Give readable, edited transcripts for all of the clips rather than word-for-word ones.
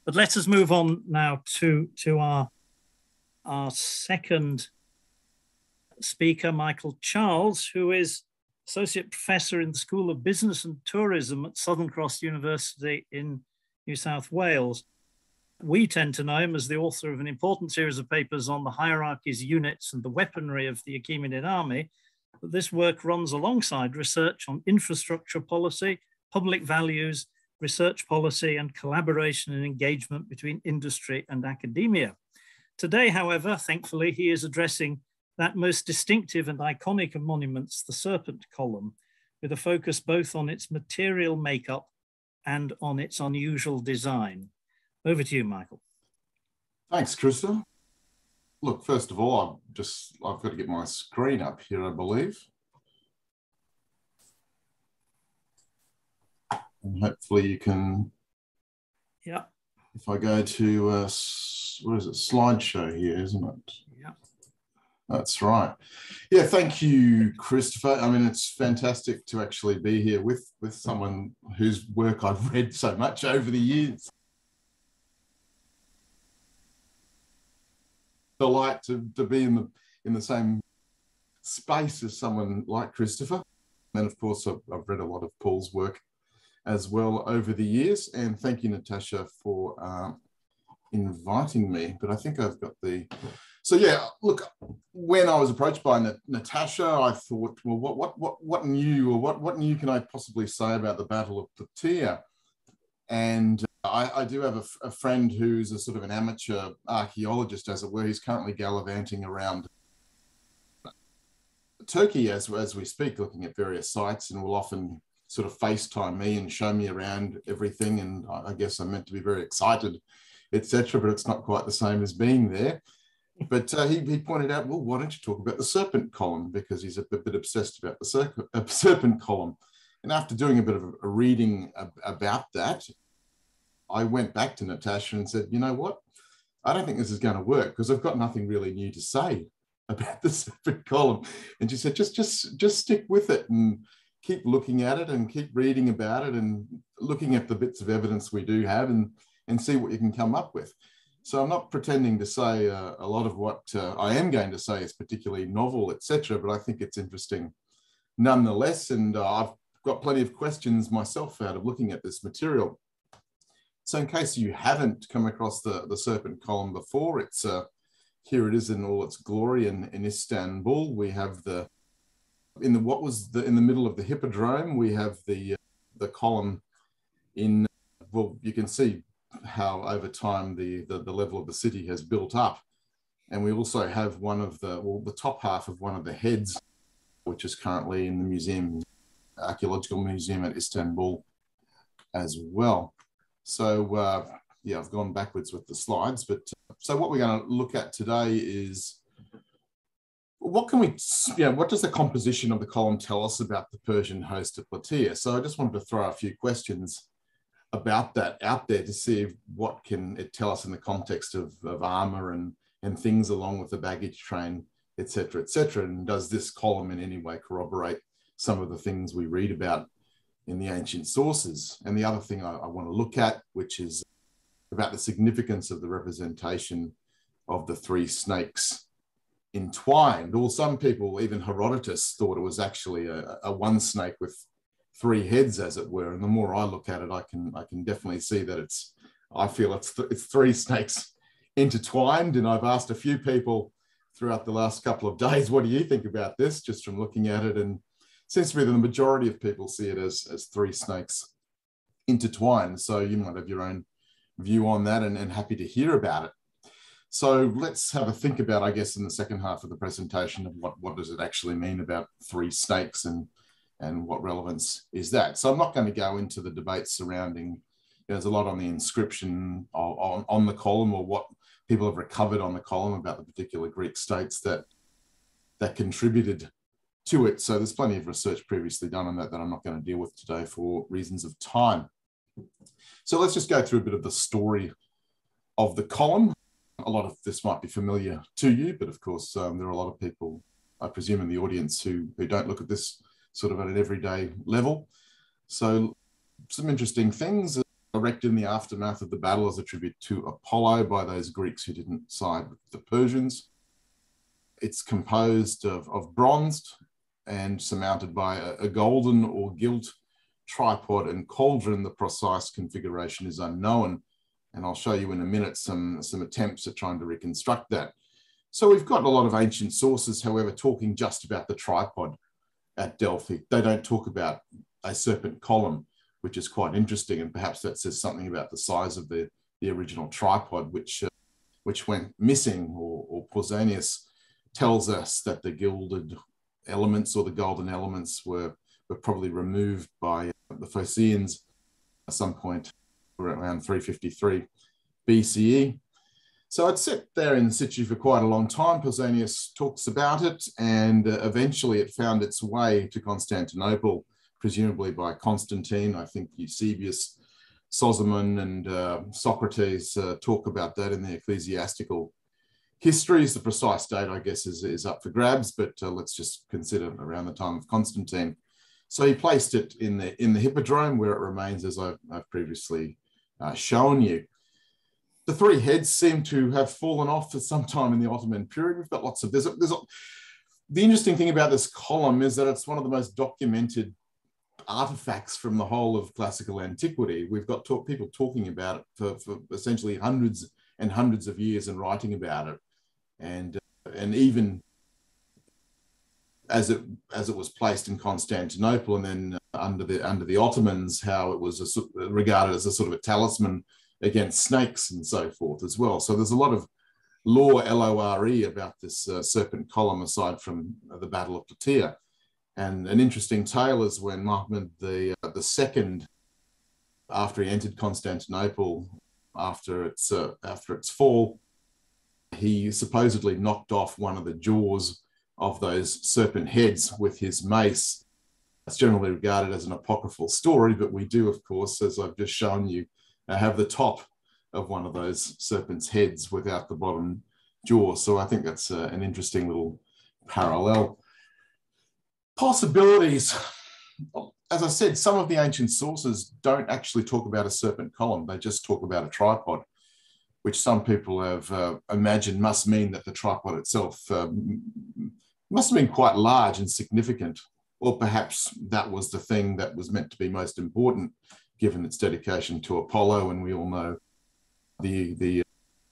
But let us move on now to our second speaker, Michael Charles, who is Associate Professor in the School of Business and Tourism at Southern Cross University in New South Wales. We tend to know him as the author of an important series of papers on the hierarchies, units, and the weaponry of the Achaemenid army. But this work runs alongside research on infrastructure policy, public values, research policy, and collaboration and engagement between industry and academia. Today, however, thankfully, he is addressing that most distinctive and iconic of monuments, the Serpent Column, with a focus both on its material makeup and on its unusual design. Over to you, Michael. Thanks, Krista. Look, first of all, I've got to get my screen up here, I believe. And hopefully you can, yeah. If I go to, what is it, slideshow here, isn't it? Yeah. That's right. Yeah, thank you, Christopher. I mean, it's fantastic to actually be here with someone whose work I've read so much over the years. Delight to be in the same space as someone like Christopher. And of course, I've read a lot of Paul's work as well over the years. And thank you, Natasha, for inviting me. But I think I've got the... So yeah, look, when I was approached by Natasha, I thought, well, what new, or what new can I possibly say about the Battle of Plataea? And I do have a friend who's a sort of an amateur archaeologist, as it were. He's currently gallivanting around Turkey as we speak, looking at various sites, and will often sort of FaceTime me and show me around everything. And I guess I'm meant to be very excited, etc., but it's not quite the same as being there. But he pointed out, well, why don't you talk about the Serpent Column? Because he's a bit obsessed about the Serpent Column. And after doing a bit of a reading about that, I went back to Natasha and said, you know what? I don't think this is going to work because I've got nothing really new to say about the Serpent Column. And she said, just stick with it and keep looking at it and keep reading about it and looking at the bits of evidence we do have and see what you can come up with. So I'm not pretending to say a lot of what I am going to say is particularly novel, etc., but I think it's interesting nonetheless. And I've got plenty of questions myself out of looking at this material. So in case you haven't come across the Serpent Column before, it's here it is in all its glory in Istanbul. We have in the middle of the hippodrome, we have the column in, well, you can see how over time the level of the city has built up. And we also have the top half of one of the heads, which is currently in the museum, Archaeological Museum at Istanbul as well. So yeah, I've gone backwards with the slides, but so what we're going to look at today is what does the composition of the column tell us about the Persian host at Plataea? So I just wanted to throw a few questions about that out there to see what can it tell us in the context of armour and things along with the baggage train, etc., etc. And does this column in any way corroborate some of the things we read about in the ancient sources? And the other thing I want to look at, which is about the significance of the representation of the three snakes entwined. Or some people, even Herodotus, thought it was actually a one snake with three heads, as it were. And the more I look at it, I can definitely see that I feel it's three snakes intertwined. And I've asked a few people throughout the last couple of days, what do you think about this, just from looking at it? And it seems to me that the majority of people see it as three snakes intertwined. So you might have your own view on that, and happy to hear about it. So let's have a think about, I guess, in the second half of the presentation of what does it actually mean about three snakes and what relevance is that. So I'm not going to go into the debate surrounding, there's a lot on the inscription on the column, or what people have recovered on the column about the particular Greek states that contributed to it. So there's plenty of research previously done on that I'm not going to deal with today for reasons of time. So let's just go through a bit of the story of the column. A lot of this might be familiar to you, but of course there are a lot of people, I presume, in the audience who don't look at this sort of at an everyday level. So some interesting things. erected in the aftermath of the battle as a tribute to Apollo by those Greeks who didn't side with the Persians. It's composed of bronze and surmounted by a golden or gilt tripod and cauldron. The precise configuration is unknown, and I'll show you in a minute some attempts at trying to reconstruct that. So we've got a lot of ancient sources, however, talking just about the tripod at Delphi. They don't talk about a serpent column, which is quite interesting, and perhaps that says something about the size of the original tripod, which went missing, or Pausanias tells us that the gilded elements or the golden elements were probably removed by the Phocaeans at some point around 353 BCE. So it's sat there in situ for quite a long time. Pausanias talks about it, and eventually it found its way to Constantinople, presumably by Constantine. I think Eusebius, Sozomen, and Socrates talk about that in the ecclesiastical histories. The precise date, I guess, is up for grabs, but let's just consider around the time of Constantine. So he placed it in the hippodrome, where it remains, as I've previously shown you. The three heads seem to have fallen off for some time in the Ottoman period. We've got lots of the interesting thing about this column is that it's one of the most documented artifacts from the whole of classical antiquity. We've got people talking about it for essentially hundreds and hundreds of years and writing about it, and even as it was placed in Constantinople and then under the Ottomans, how it was regarded as a sort of a talisman against snakes and so forth as well. So there's a lot of lore, L-O-R-E, about this serpent column, aside from the Battle of Plataea. And an interesting tale is when Muhammad the second, after he entered Constantinople, after its fall, he supposedly knocked off one of the jaws of those serpent heads with his mace. It's generally regarded as an apocryphal story, but we do, of course, as I've just shown you, have the top of one of those serpent's heads without the bottom jaw. So I think that's an interesting little parallel. Possibilities. As I said, some of the ancient sources don't actually talk about a serpent column. They just talk about a tripod, which some people have imagined must mean that the tripod itself must have been quite large and significant, or perhaps that was the thing that was meant to be most important, given its dedication to Apollo. And we all know the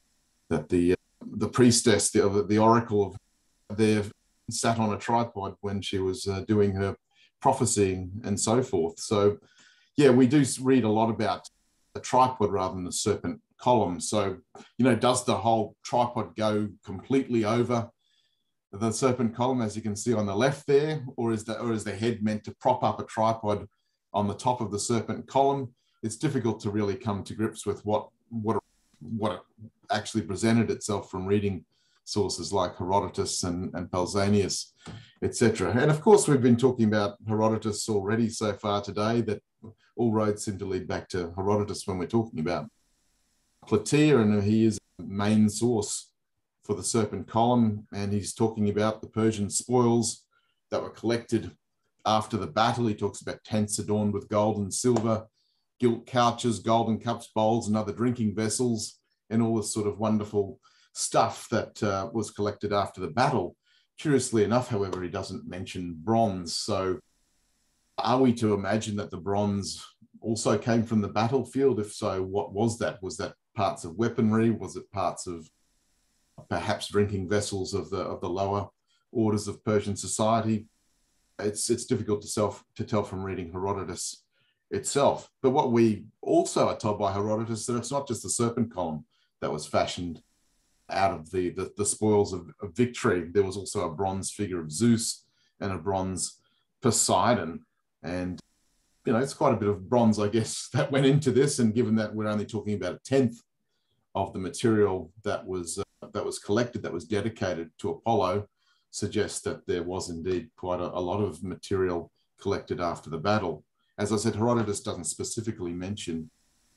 priestess, the oracle of there, sat on a tripod when she was doing her prophesying and so forth. So yeah, we do read a lot about a tripod rather than a serpent column. So, does the whole tripod go completely over the serpent column, as you can see on the left there, or is the head meant to prop up a tripod on the top of the serpent column? It's difficult to really come to grips with what it actually presented itself from reading sources like Herodotus and Pausanias, etc. And of course, we've been talking about Herodotus already so far today, that all roads seem to lead back to Herodotus when we're talking about Plataea, and he is the main source for the serpent column, and he's talking about the Persian spoils that were collected after the battle. He talks about tents adorned with gold and silver, gilt couches, golden cups, bowls, and other drinking vessels, and all this sort of wonderful stuff that was collected after the battle. Curiously enough, however, he doesn't mention bronze. So are we to imagine that the bronze also came from the battlefield? If so, what was that? Was that parts of weaponry? Was it parts of perhaps drinking vessels of the lower orders of Persian society? It's difficult to tell from reading Herodotus itself. But what we also are told by Herodotus, that it's not just the serpent column that was fashioned out of the spoils of victory. There was also a bronze figure of Zeus and a bronze Poseidon. And, it's quite a bit of bronze, I guess, that went into this. And given that we're only talking about a tenth of the material that was collected, that was dedicated to Apollo, suggests that there was indeed quite a lot of material collected after the battle. As I said, Herodotus doesn't specifically mention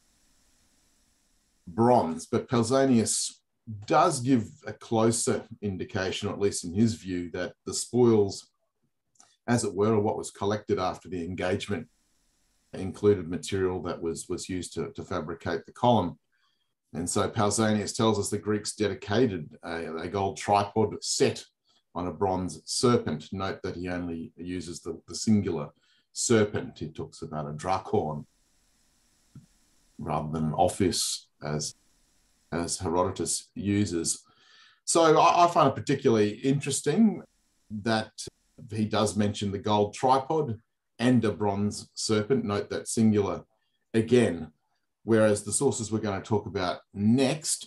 bronze, but Pausanias does give a closer indication, or at least in his view, that the spoils, as it were, or what was collected after the engagement included material that was used to fabricate the column. And so Pausanias tells us the Greeks dedicated a gold tripod set on a bronze serpent. Note that he only uses the singular serpent. He talks about a drakon rather than office, as Herodotus uses. So I find it particularly interesting that he does mention the gold tripod and a bronze serpent. Note that singular again, whereas the sources we're going to talk about next,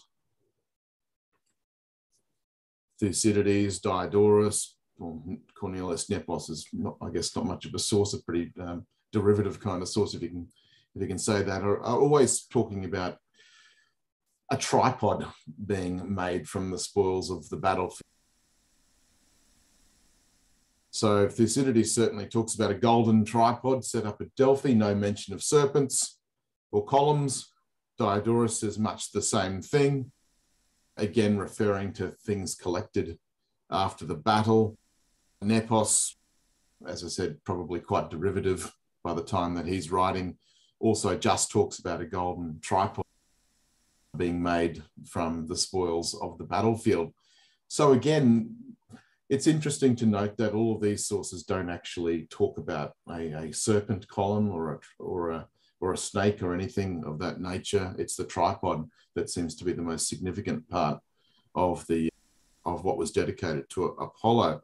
Thucydides, Diodorus, Cornelius Nepos is not, I guess, not much of a source, a pretty derivative kind of source, if you can say that, are always talking about a tripod being made from the spoils of the battlefield. So Thucydides certainly talks about a golden tripod set up at Delphi, no mention of serpents or columns. Diodorus says much the same thing, again referring to things collected after the battle. Nepos, as I said, probably quite derivative by the time that he's writing, also just talks about a golden tripod being made from the spoils of the battlefield. So again, it's interesting to note that all of these sources don't actually talk about a serpent column or a snake or anything of that nature. It's the tripod that seems to be the most significant part of what was dedicated to Apollo.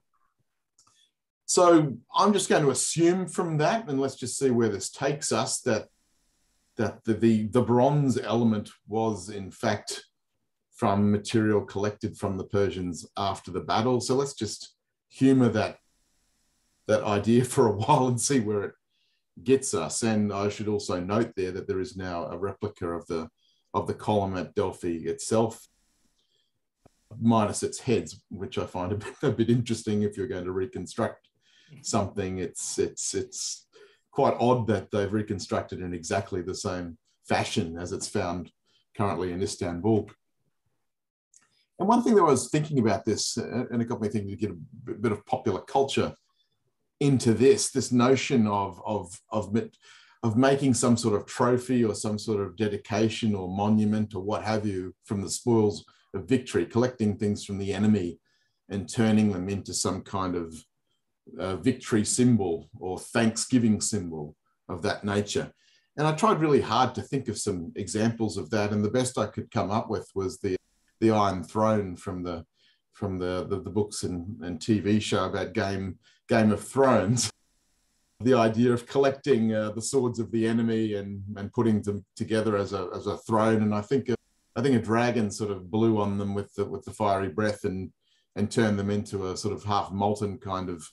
So I'm just going to assume from that, and let's just see where this takes us, that the bronze element was in fact from material collected from the Persians after the battle. So let's just humor that idea for a while and see where it gets us. And I should also note there that there is now a replica of the column at Delphi itself, minus its heads, which I find a bit interesting. If you're going to reconstruct something, it's quite odd that they've reconstructed in exactly the same fashion as it's found currently in Istanbul. And one thing that I was thinking about this, and it got me thinking to get a bit of popular culture into this notion of making some sort of trophy or some sort of dedication or monument or what have you from the spoils of victory, collecting things from the enemy and turning them into some kind of victory symbol or thanksgiving symbol of that nature. And I tried really hard to think of some examples of that, and the best I could come up with was the Iron Throne from the books and TV show about Game of Thrones. The idea of collecting the swords of the enemy and putting them together as a throne, and I think a dragon sort of blew on them with the fiery breath and turned them into a sort of half molten kind of.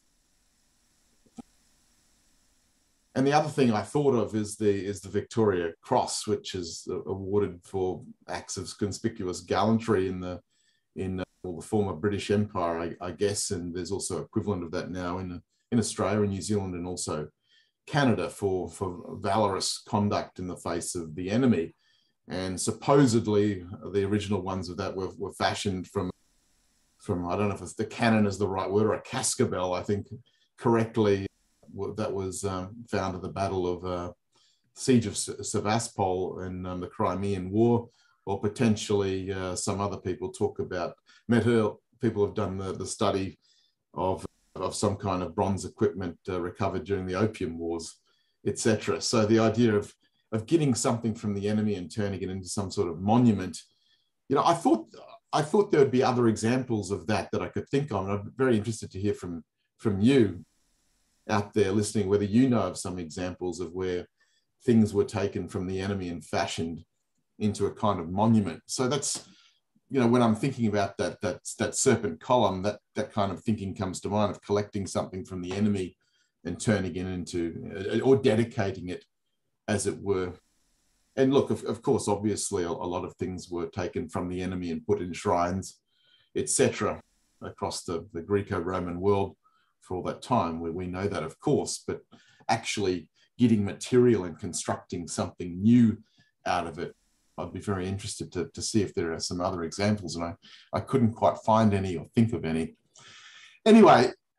And the other thing I thought of is the Victoria Cross, which is awarded for acts of conspicuous gallantry in the former British Empire, I guess. And there's also equivalent of that now in Australia and New Zealand and also Canada for valorous conduct in the face of the enemy. And supposedly the original ones of that were fashioned from I don't know if the cannon is the right word, or a cascabel, I think correctly, that was found at the Battle of Siege of Sevastopol in the Crimean War, or potentially some other people talk about people have done the study of some kind of bronze equipment recovered during the Opium Wars, etc. So the idea of getting something from the enemy and turning it into some sort of monument, I thought there would be other examples of that I could think of. And I'm very interested to hear from you out there listening, whether you know of some examples of where things were taken from the enemy and fashioned into a kind of monument. So that's, when I'm thinking about that Serpent Column, that kind of thinking comes to mind, of collecting something from the enemy and turning it into, or dedicating it, as it were. And look, of course, obviously, a lot of things were taken from the enemy and put in shrines, etc., across the Greco-Roman world for all that time. We know that, of course, but actually getting material and constructing something new out of it, I'd be very interested to see if there are some other examples, and I couldn't quite find any or think of any. Anyway,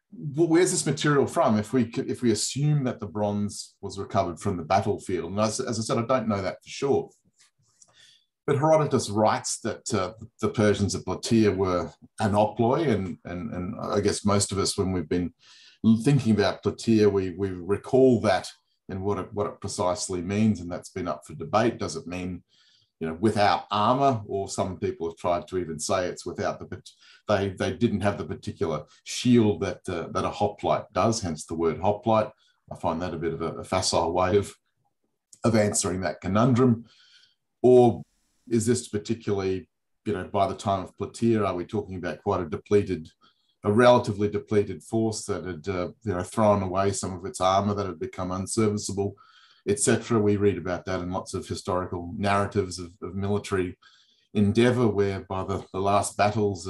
well, where's this material from? If we assume that the bronze was recovered from the battlefield, and as I said, I don't know that for sure. But Herodotus writes that the Persians of Plataea were anoploi, and I guess most of us, when we've been thinking about Plataea, we recall that and what it precisely means, and that's been up for debate. Does it mean, without armour, or some people have tried to even say it's without they didn't have the particular shield that a hoplite does, hence the word hoplite. I find that a bit of a facile way of answering that conundrum. Or is this particularly, by the time of Plataea, are we talking about quite a relatively depleted force that had, thrown away some of its armour, that had become unserviceable, etc.? We read about that in lots of historical narratives of military endeavour, where by the last battles,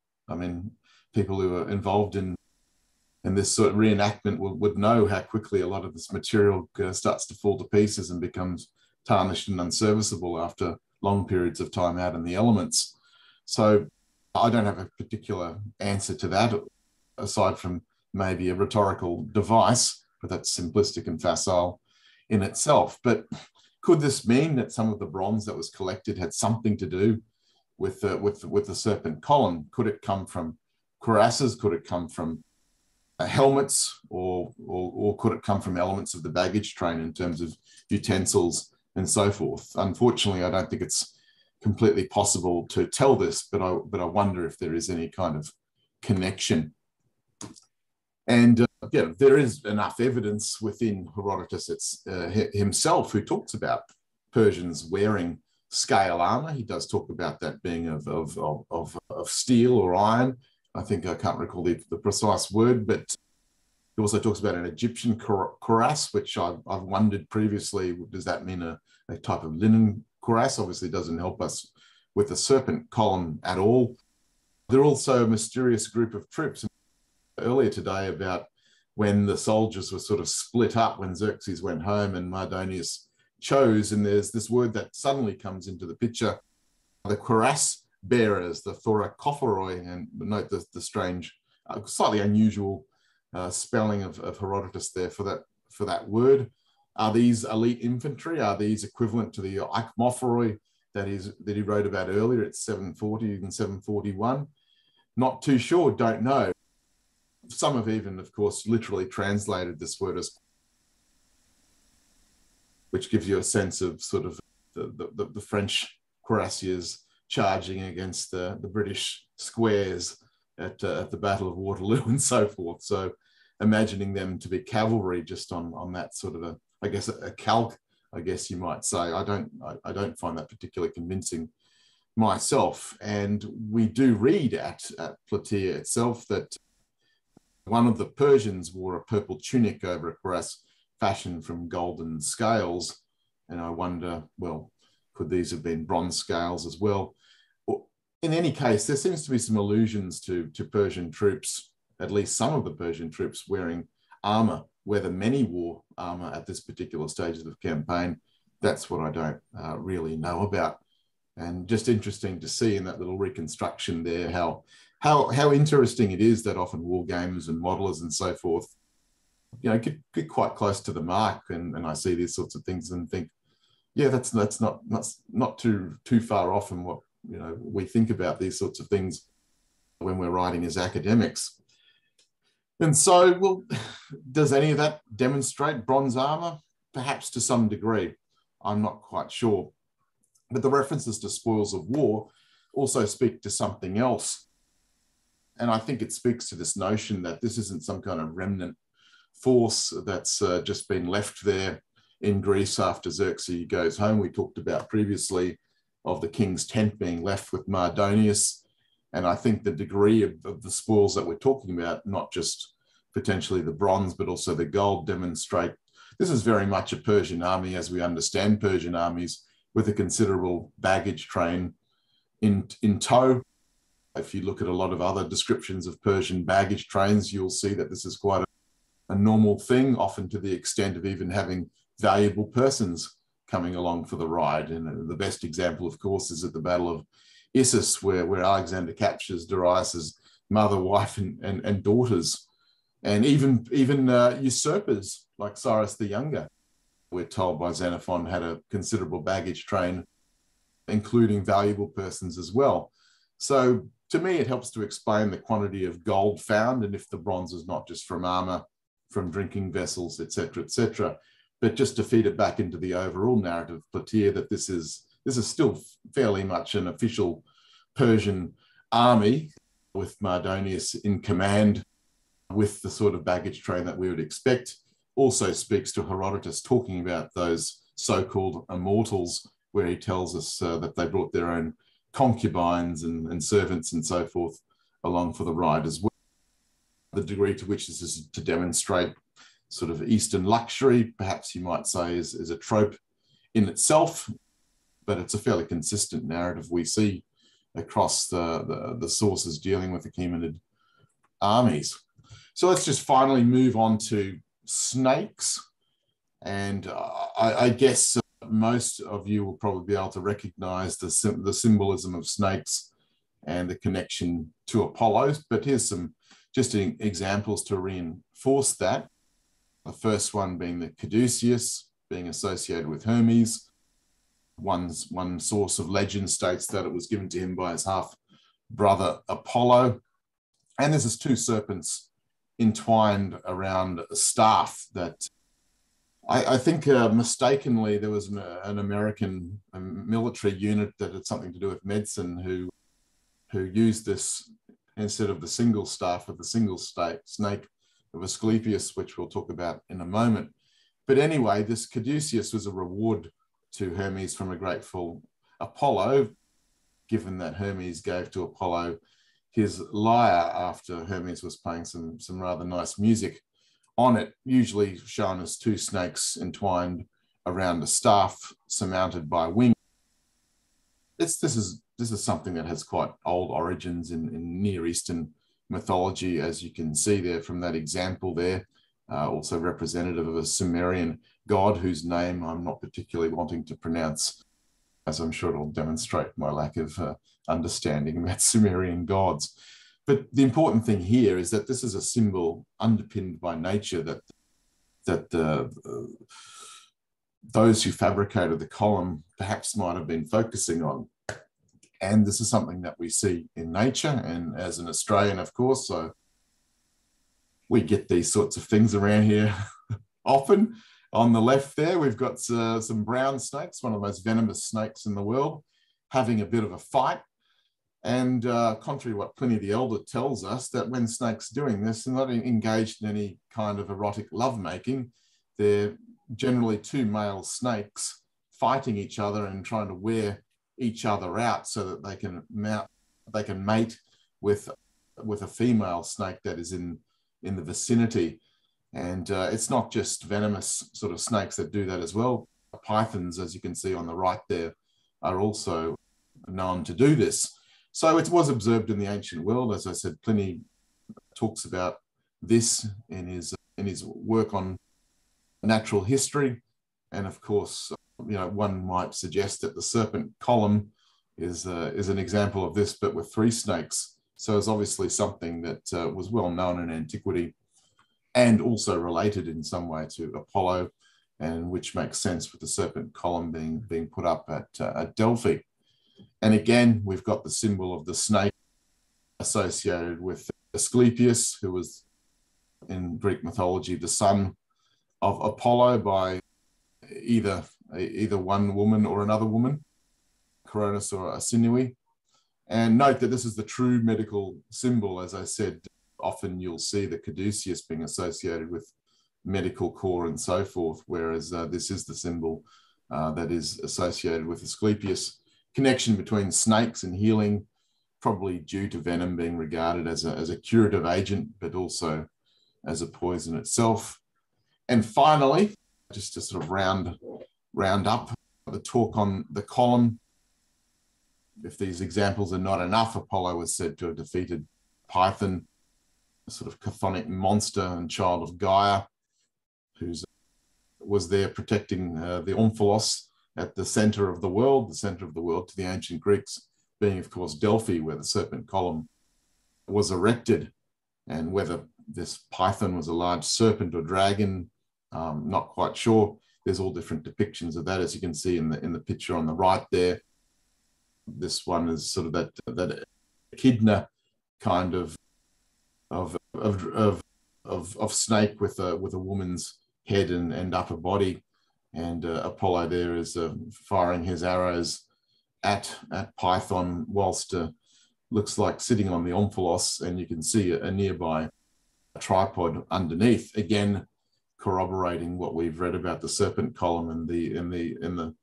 people who are involved in this sort of reenactment would know how quickly a lot of this material starts to fall to pieces and becomes tarnished and unserviceable after long periods of time out in the elements. So I don't have a particular answer to that, aside from maybe a rhetorical device, but that's simplistic and facile in itself. But could this mean that some of the bronze that was collected had something to do with the Serpent Column? Could it come from cuirasses? Could it come from helmets, or could it come from elements of the baggage train in terms of utensils and so forth? Unfortunately, I don't think it's completely possible to tell this, but I wonder if there is any kind of connection. And there is enough evidence within Herodotus himself, who talks about Persians wearing scale armor. He does talk about that being of steel or iron. I think I can't recall the precise word, but he also talks about an Egyptian cuirass, which I've wondered previously, does that mean a type of linen cuirass? Obviously doesn't help us with the Serpent Column at all. There are also a mysterious group of troops earlier today about when the soldiers were sort of split up when Xerxes went home and Mardonius chose, and there's this word that suddenly comes into the picture, the cuirass bearers, the thoracophoroi, and note the strange, slightly unusual spelling of Herodotus there for that word. Are these elite infantry? Are these equivalent to the ichmophoroi that he wrote about earlier at 740 and 741? Not too sure, don't know. Some have even, of course, literally translated this word as, which gives you a sense of sort of the French cuirassiers charging against the British squares at the Battle of Waterloo and so forth. So imagining them to be cavalry just on that sort of a calque, I guess you might say. I don't find that particularly convincing myself. And we do read at Plataea itself that one of the Persians wore a purple tunic over a cuirass fashioned from golden scales. And I wonder, well, could these have been bronze scales as well? In any case, there seems to be some allusions to Persian troops, at least some of the Persian troops, wearing armour. Whether many wore armour at this particular stage of the campaign, that's what I don't really know about. And just interesting to see in that little reconstruction there how interesting it is that often war gamers and modelers and so forth, get quite close to the mark, and I see these sorts of things and think, yeah, that's not too far off from what we think about these sorts of things when we're writing as academics. And so, well, does any of that demonstrate bronze armour? Perhaps to some degree. I'm not quite sure. But the references to spoils of war also speak to something else. And I think it speaks to this notion that this isn't some kind of remnant force that's just been left there in Greece after Xerxes goes home. We talked about previously of the king's tent being left with Mardonius. And I think the degree of the spoils that we're talking about, not just potentially the bronze, but also the gold, demonstrate this is very much a Persian army as we understand Persian armies, with a considerable baggage train in tow. If you look at a lot of other descriptions of Persian baggage trains, you'll see that this is quite a normal thing, often to the extent of even having valuable persons coming along for the ride. And the best example, of course, is at the Battle of Issus, where Alexander captures Darius's mother, wife, and daughters. And even usurpers like Cyrus the Younger, we're told by Xenophon, had a considerable baggage train, including valuable persons as well. So to me, it helps to explain the quantity of gold found, and if the bronze is not just from armour, from drinking vessels, etc., but just to feed it back into the overall narrative of Plataea, that this is still fairly much an official Persian army with Mardonius in command, with the sort of baggage train that we would expect. Also speaks to Herodotus talking about those so-called immortals, where he tells us that they brought their own concubines and servants and so forth along for the ride as well. The degree to which this is to demonstrate sort of Eastern luxury, perhaps you might say, is a trope in itself, but it's a fairly consistent narrative we see across the sources dealing with the Achaemenid armies. So let's just finally move on to snakes. And I guess most of you will probably be able to recognize the symbolism of snakes and the connection to Apollo. But here's some just examples to reinforce that. The first one being the caduceus, being associated with Hermes. One source of legend states that it was given to him by his half-brother Apollo. And there's two serpents entwined around a staff that I think mistakenly there was an American military unit that had something to do with medicine who used this instead of the single staff of the single snake of Asclepius, which we'll talk about in a moment. But anyway, this caduceus was a reward to Hermes from a grateful Apollo, given that Hermes gave to Apollo his lyre after Hermes was playing some rather nice music on it, usually shown as two snakes entwined around a staff surmounted by wings. This is something that has quite old origins in Near Eastern mythology, as you can see there from that example there, also representative of a Sumerian god whose name I'm not particularly wanting to pronounce, as I'm sure it'll demonstrate my lack of understanding about Sumerian gods. But the important thing here is that this is a symbol underpinned by nature that those who fabricated the column perhaps might have been focusing on. And this is something that we see in nature. And as an Australian, of course, so we get these sorts of things around here often. On the left there, we've got some brown snakes, one of the most venomous snakes in the world, having a bit of a fight. And contrary to what Pliny the Elder tells us, that when snakes doing this, they're not engaged in any kind of erotic lovemaking. They're generally two male snakes fighting each other and trying to wear each other out so that they can mate with a female snake that is in the vicinity. And it's not just venomous sort of snakes that do that as well. Pythons, as you can see on the right there, are also known to do this. So it was observed in the ancient world. As I said, Pliny talks about this in his work on natural history. And of course, one might suggest that the Serpent Column is an example of this, but with three snakes. So it's obviously something that was well known in antiquity and also related in some way to Apollo, and which makes sense with the Serpent Column being put up at Delphi. And again, we've got the symbol of the snake associated with Asclepius, who was in Greek mythology the son of Apollo by either one woman or another woman, Coronis or Asinui. And note that this is the true medical symbol. As I said, often you'll see the caduceus being associated with medical corps and so forth, whereas this is the symbol that is associated with Asclepius. Connection between snakes and healing, probably due to venom being regarded as a curative agent, but also as a poison itself. And finally, just to sort of round up the talk on the column, if these examples are not enough, Apollo was said to have defeated Python, a sort of chthonic monster and child of Gaia, who was there protecting the Omphalos at the center of the world to the ancient Greeks being, of course, Delphi, where the Serpent Column was erected, and whether this python was a large serpent or dragon. Not quite sure. There's all different depictions of that, as you can see in the picture on the right there. This one is sort of that echidna kind of snake with a woman's head and upper body, and Apollo there is firing his arrows at Python whilst looks like sitting on the omphalos, and you can see a nearby tripod underneath, again corroborating what we've read about the serpent column and the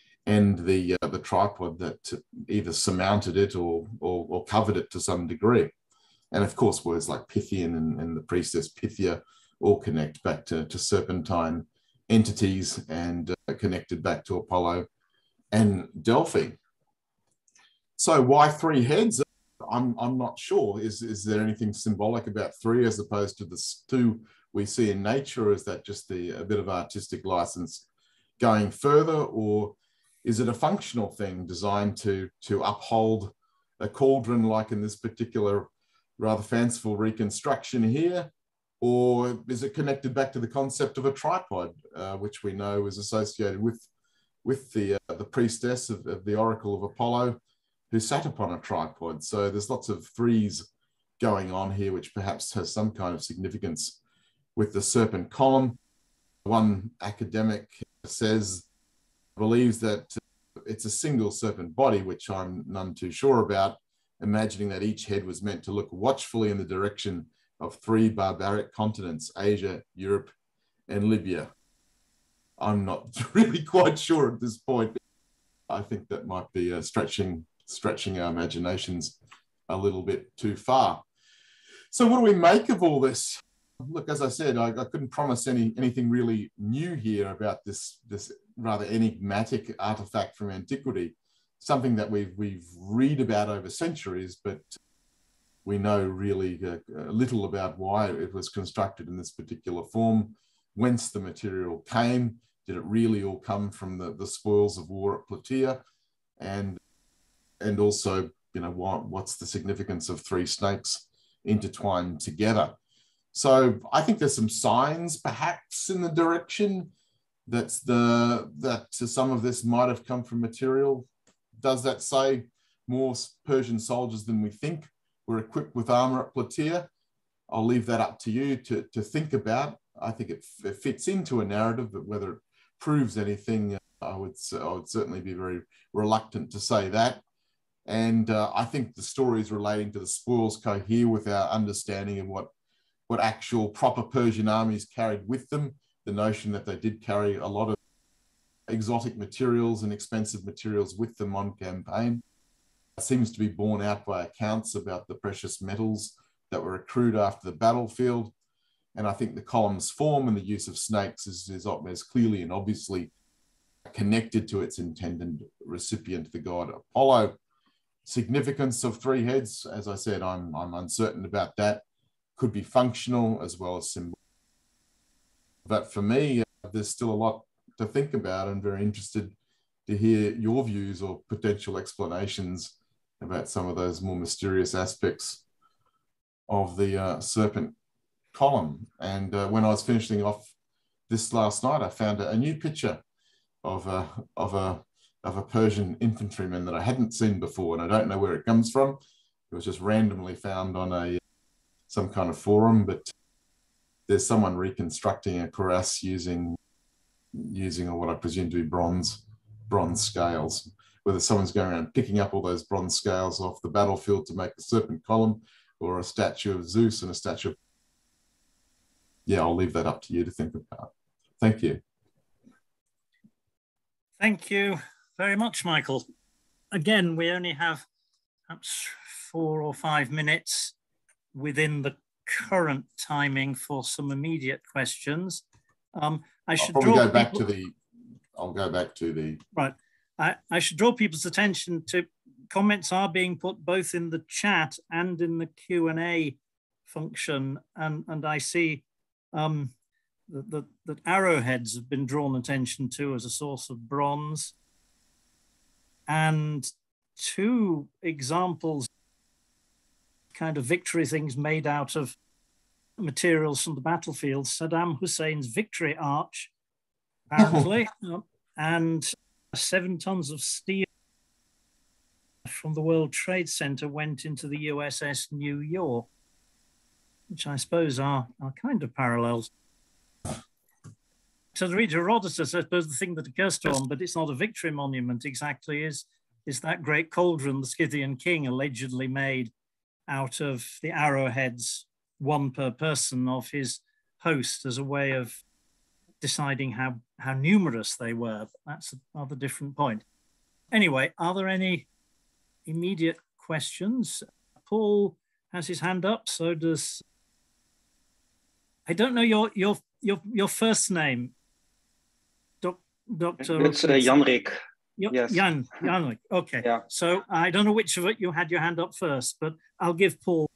tripod that either surmounted it or covered it to some degree. And of course, words like Pythian and the priestess Pythia all connect back to serpentine entities and connected back to Apollo and Delphi. So why 3 heads? I'm not sure. Is there anything symbolic about 3 as opposed to the 2 we see in nature, or is that just a bit of artistic license going further, or is it a functional thing designed to uphold a cauldron, like in this particular rather fanciful reconstruction here, or is it connected back to the concept of a tripod, which we know is associated with the priestess of the oracle of Apollo, who sat upon a tripod? So there's lots of 3s going on here, which perhaps has some kind of significance with the serpent column. One academic believes that it's a single serpent body, which I'm none too sure about, imagining that each head was meant to look watchfully in the direction of 3 barbaric continents, Asia, Europe, and Libya. I'm not really quite sure at this point. I think that might be stretching our imaginations a little bit too far. So what do we make of all this? Look, as I said, I couldn't promise anything really new here about this rather enigmatic artifact from antiquity, something that we've read about over centuries, but we know really little about why it was constructed in this particular form, whence the material came. Did it really all come from the spoils of war at Plataea? And also, what's the significance of 3 snakes intertwined together? So I think there's some signs perhaps in the direction that some of this might have come from material. Does that say more Persian soldiers than we think were equipped with armour at Plataea? I'll leave that up to you to think about. I think it fits into a narrative, but whether it proves anything, I would certainly be very reluctant to say that. And I think the stories relating to the spoils cohere with our understanding of what actual proper Persian armies carried with them, the notion that they did carry a lot of exotic materials and expensive materials with them on campaign. It seems to be borne out by accounts about the precious metals that were accrued after the battlefield. And I think the column's form and the use of snakes is clearly and obviously connected to its intended recipient, the god Apollo. Significance of 3 heads, as I said, I'm uncertain about that. Could be functional as well as symbolic. But for me, there's still a lot to think about. I'm very interested to hear your views or potential explanations about some of those more mysterious aspects of the serpent column. And when I was finishing off this last night, I found a new picture of a Persian infantryman that I hadn't seen before, and I don't know where it comes from. It was just randomly found on some kind of forum, but there's someone reconstructing a cuirass using what I presume to be bronze scales. Whether someone's going around picking up all those bronze scales off the battlefield to make a serpent column, or a statue of Zeus and a statue of... Yeah, I'll leave that up to you to think about. Thank you. Thank you very much, Michael. Again, we only have perhaps 4 or 5 minutes within the current timing for some immediate questions. I should go back to the... I'll go back to the... Right. I should draw people's attention to comments are being put both in the chat and in the Q&A function. And I see that arrowheads have been drawn attention to as a source of bronze. And 2 examples, kind of victory things made out of materials from the battlefield, Saddam Hussein's Victory Arch, apparently, and 7 tons of steel from the World Trade Center went into the USS New York, which I suppose are kind of parallels. So to read Herodotus, I suppose the thing that occurs to one, but it's not a victory monument exactly, is that great cauldron the Scythian king allegedly made out of the arrowheads, 1 per person, of his host, as a way of deciding how numerous they were. That's another different point. Anyway, are there any immediate questions? Paul has his hand up, so does... I don't know your first name, Dr. It's Janrik. Yes. Janrik. Okay. Yeah. So I don't know which of it you had your hand up first, but I'll give Paul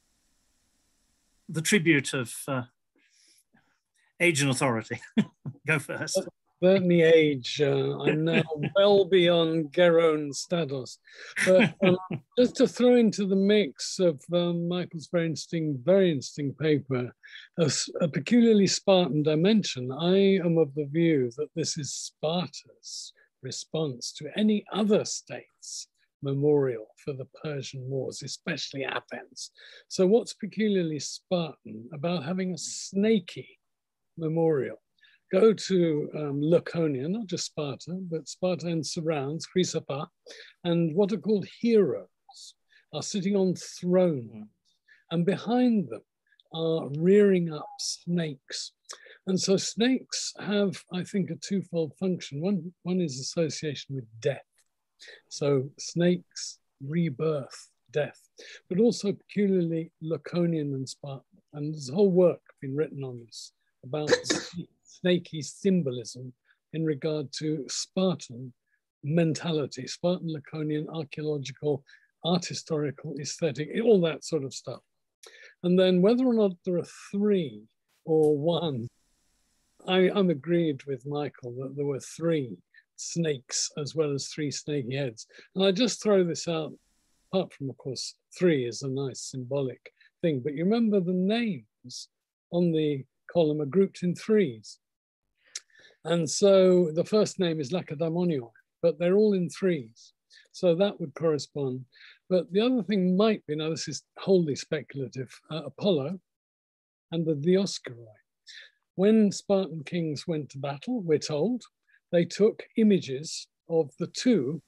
the tribute of age and authority. Go first. Certainly age. I'm now well beyond Geron status. But just to throw into the mix of Michael's very interesting paper, a peculiarly Spartan dimension, I am of the view that this is Sparta's response to any other state's memorial for the Persian wars, especially Athens. So what's peculiarly Spartan about having a snaky memorial? Go to Laconia, not just Sparta, but Sparta and surrounds, Chrysopa, and what are called heroes are sitting on thrones, and behind them are rearing up snakes. And so snakes have, I think, a twofold function. One is association with death. So snakes, rebirth, death, but also peculiarly Laconian and Spartan. And there's a whole work been written on this about snaky symbolism in regard to Spartan mentality, Spartan, Laconian, archaeological, art historical, aesthetic, all that sort of stuff. And then whether or not there are 3 or 1, I'm agreed with Michael that there were 3 snakes as well as 3 snaky heads. And I just throw this out, apart from, of course, 3 is a nice symbolic thing, but you remember the names on the column are grouped in 3s. And so the first name is Lacedaemonion, but they're all in 3s. So that would correspond. But the other thing might be, now this is wholly speculative, Apollo and the Dioscuri. When Spartan kings went to battle, we're told, they took images of the 2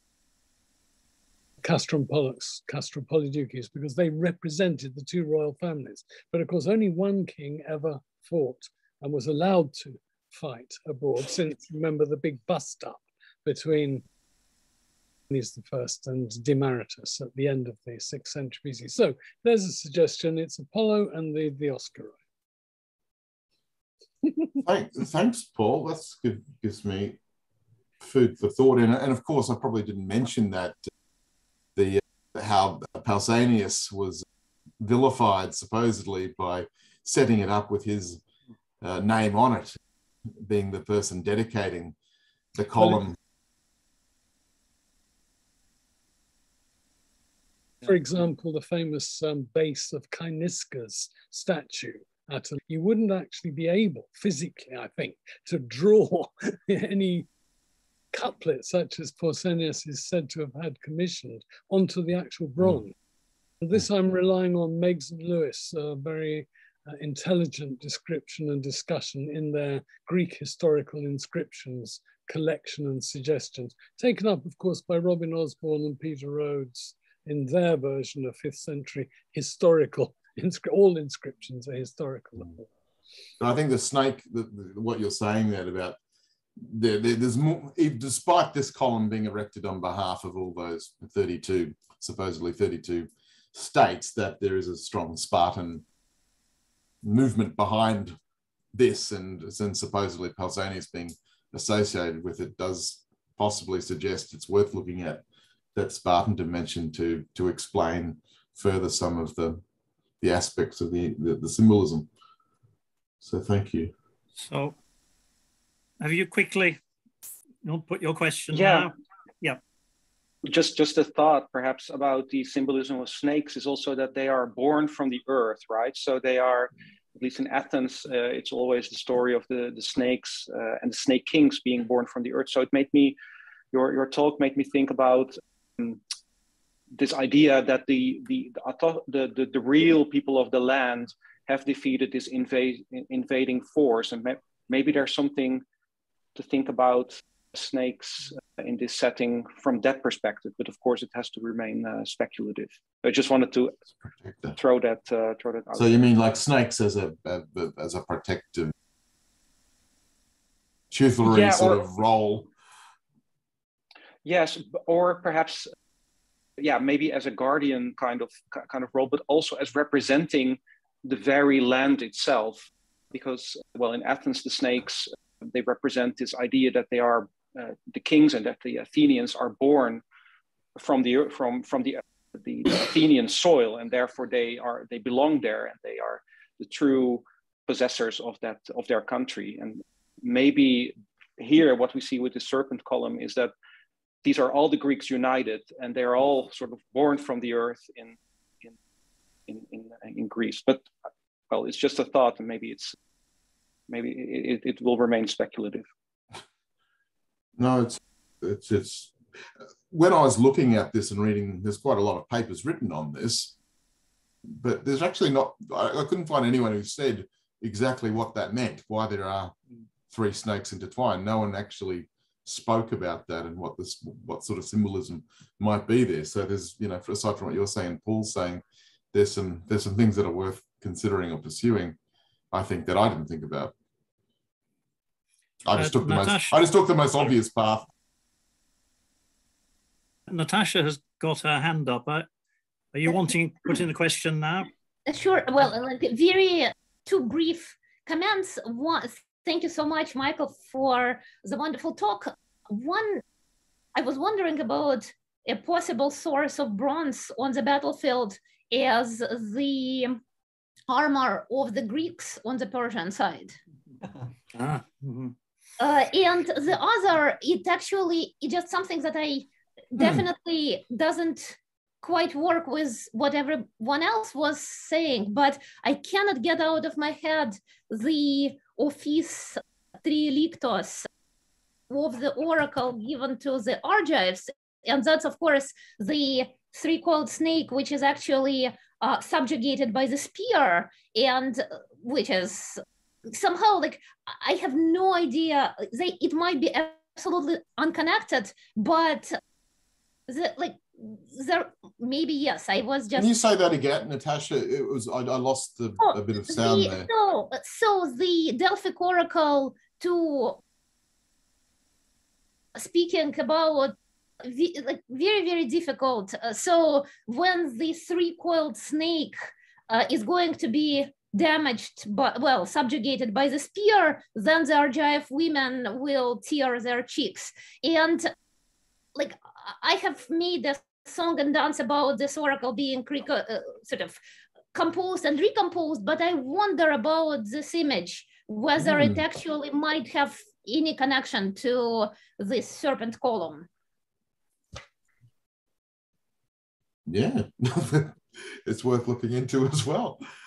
Castrum Pollux, Castrum Polyduces, because they represented the 2 royal families. But of course, only 1 king ever fought and was allowed to fight abroad, since, remember, the big bust-up between Armies I and Demaratus at the end of the 6th century BC. So there's a suggestion. It's Apollo and the Dioscuri. Thanks, Paul. That's good. Gives me food for thought. And of course, I probably didn't mention that how Pausanias was vilified supposedly by setting it up with his name on it, being the person dedicating the column. For example, the famous base of Cynisca's statue. You wouldn't actually be able physically, I think, to draw any couplet such as Pausanias is said to have had commissioned onto the actual bronze. And this I'm relying on Meggs and Lewis, a very intelligent description and discussion in their Greek historical inscriptions collection and suggestions, taken up, of course, by Robin Osborne and Peter Rhodes in their version of 5th century historical. All inscriptions are historical. I think the snake, what you're saying there about there's more, despite this column being erected on behalf of all those 32, supposedly 32 states, that there is a strong Spartan movement behind this, and supposedly Pausanias being associated with it does possibly suggest it's worth looking at that Spartan dimension to explain further some of the aspects of the symbolism. So thank you. So have you quickly put your question Yeah. now? Yeah. just a thought perhaps about the symbolism of snakes is also that they are born from the earth, right? So they are, at least in Athens, it's always the story of the snakes and the snake kings being born from the earth. So it made me, your talk made me think about this idea that the real people of the land have defeated this invading force, and maybe there's something to think about snakes in this setting from that perspective, but of course it has to remain speculative. I just wanted to throw that out. So you mean like snakes as a protective, tutelary sort of role? Yes, or perhaps, yeah, maybe as a guardian kind of role, but also as representing the very land itself, because, well, in Athens the snakes, they represent this idea that they are the kings and that the Athenians are born from the Athenian soil, and therefore they belong there, and they are the true possessors of their country. And maybe here what we see with the Serpent Column is that these are all the Greeks united, and they're all sort of born from the earth in Greece. But well, it's just a thought, and maybe it will remain speculative. No, it's when I was looking at this and reading, there's quite a lot of papers written on this, but there's actually not, I couldn't find anyone who said exactly what that meant, why there are three snakes intertwined. No one actually spoke about that and what sort of symbolism might be there. So there's, you know, aside from what you're saying, Paul's saying, there's some things that are worth considering or pursuing, I think, that I didn't think about. I just took the most obvious path. Natasha has got her hand up. Are you wanting to put in the question now? Sure. Well, like very two brief comments. One, thank you so much, Michael, for the wonderful talk. One, I was wondering about a possible source of bronze on the battlefield as the armor of the Greeks on the Persian side. And the other, it's just something that I definitely doesn't quite work with what everyone else was saying, but I cannot get out of my head the office trilictos of the oracle given to the Argives. And that's, of course, the three-coiled snake, which is actually subjugated by the spear, and which is somehow, like, I have no idea. It might be absolutely unconnected, but maybe yes. I was just. Can you say that again, Natasha? It was I lost a bit of sound there. So the Delphi oracle, to speaking about like very, very difficult. So when the three-coiled snake is going to be damaged, subjugated by the spear, then the Argive women will tear their cheeks. And like, I have made a song and dance about this oracle being sort of composed and recomposed, but I wonder about this image, whether it actually might have any connection to this Serpent Column. Yeah, it's worth looking into as well.